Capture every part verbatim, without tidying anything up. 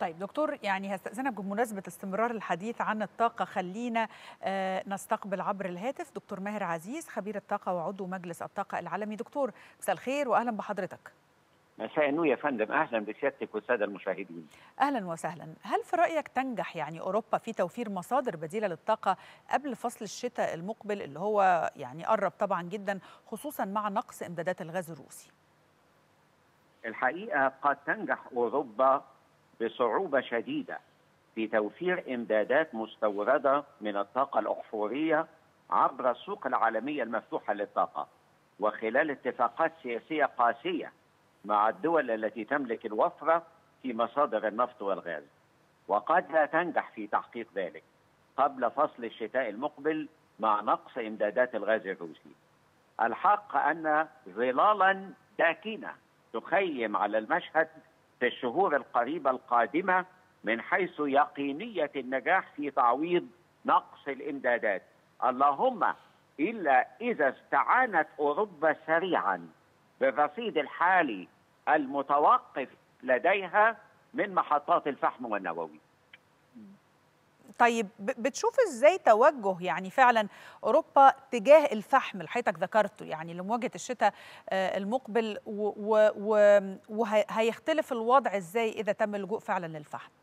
طيب دكتور، يعني هستأذنك بمناسبة استمرار الحديث عن الطاقة، خلينا آه، نستقبل عبر الهاتف دكتور ماهر عزيز، خبير الطاقة وعضو مجلس الطاقة العالمي. دكتور مساء الخير وأهلا بحضرتك. مساء النور يا فندم، اهلا بسيادتك والساده المشاهدين. أهلا وسهلا. هل في رأيك تنجح يعني أوروبا في توفير مصادر بديلة للطاقة قبل فصل الشتاء المقبل اللي هو يعني قرب طبعا جدا، خصوصا مع نقص إمدادات الغاز الروسي؟ الحقيقه قد تنجح اوروبا بصعوبه شديده في توفير امدادات مستورده من الطاقه الاحفوريه عبر السوق العالميه المفتوحه للطاقه، وخلال اتفاقات سياسيه قاسيه مع الدول التي تملك الوفره في مصادر النفط والغاز، وقد لا تنجح في تحقيق ذلك قبل فصل الشتاء المقبل مع نقص امدادات الغاز الروسي. الحق أن ظلالا داكنة تخيم على المشهد في الشهور القريبة القادمة من حيث يقينية النجاح في تعويض نقص الإمدادات، اللهم إلا إذا استعانت أوروبا سريعا بالرصيد الحالي المتوقف لديها من محطات الفحم والنووي. طيب بتشوف ازاي توجه يعني فعلا اوروبا تجاه الفحم اللي حضرتك ذكرته، يعني لمواجهه الشتاء المقبل، وهيختلف الوضع ازاي اذا تم اللجوء فعلا للفحم؟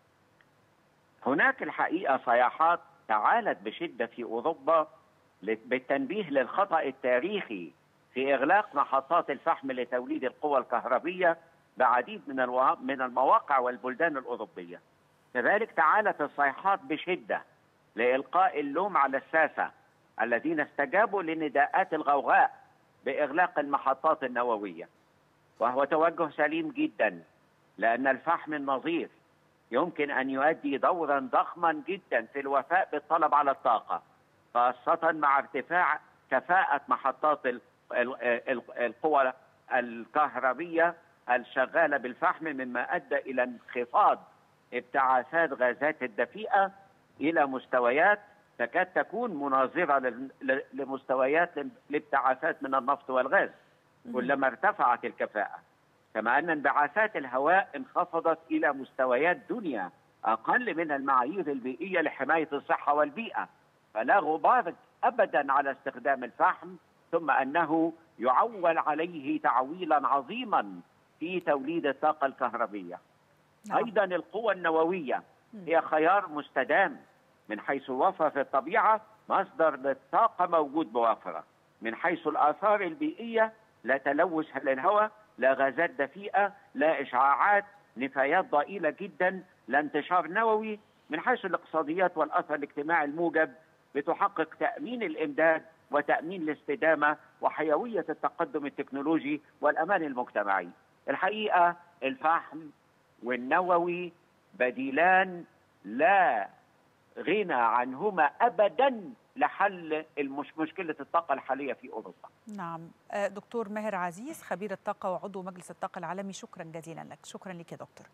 هناك الحقيقه صياحات تعالت بشده في اوروبا بالتنبيه للخطا التاريخي في اغلاق محطات الفحم لتوليد القوى الكهربيه بعديد من من المواقع والبلدان الاوروبيه. كذلك تعالت الصيحات بشدة لإلقاء اللوم على الساسة الذين استجابوا لنداءات الغوغاء بإغلاق المحطات النووية، وهو توجه سليم جدا، لأن الفحم النظيف يمكن أن يؤدي دورا ضخما جدا في الوفاء بالطلب على الطاقة، خاصة مع ارتفاع كفاءة محطات القوى الكهربية الشغالة بالفحم، مما أدى إلى انخفاض ابتعاثات غازات الدفيئة إلى مستويات تكاد تكون مناظرة لمستويات الابتعاثات من النفط والغاز كلما ارتفعت الكفاءة، كما أن انبعاثات الهواء انخفضت إلى مستويات دنيا أقل من المعايير البيئية لحماية الصحة والبيئة، فلا غبار أبدا على استخدام الفحم، ثم أنه يعول عليه تعويلا عظيما في توليد الطاقة الكهربية. نعم. أيضا القوى النووية هي خيار مستدام من حيث الوفرة في الطبيعة، مصدر للطاقة موجود بوفرة، من حيث الآثار البيئية لا تلوث للهواء، لا غازات دفيئة، لا إشعاعات، نفايات ضئيلة جدا، لا انتشار نووي، من حيث الاقتصاديات والأثر الاجتماعي الموجب بتحقق تأمين الإمداد وتأمين الاستدامة وحيوية التقدم التكنولوجي والأمان المجتمعي. الحقيقة الفحم والنووي بديلان لا غنى عنهما أبدا لحل مشكلة الطاقة الحالية في أوروبا. نعم. دكتور ماهر عزيز، خبير الطاقة وعضو مجلس الطاقة العالمي، شكرا جزيلا لك. شكرا لك يا دكتور.